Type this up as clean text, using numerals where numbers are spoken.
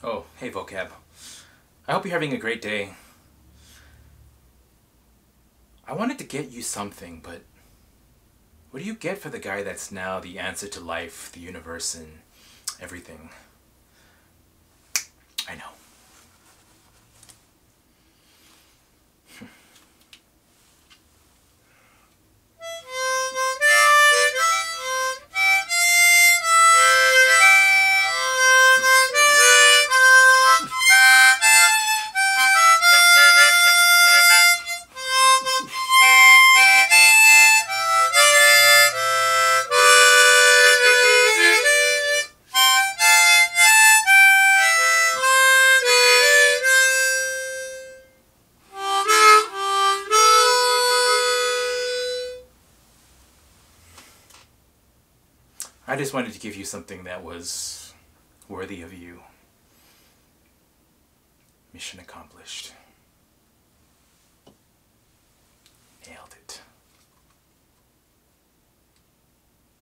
Oh, hey vocab. I hope you're having a great day. I wanted to get you something, but what do you get for the guy that's now the answer to life, the universe, and everything? I know. I just wanted to give you something that was worthy of you. Mission accomplished.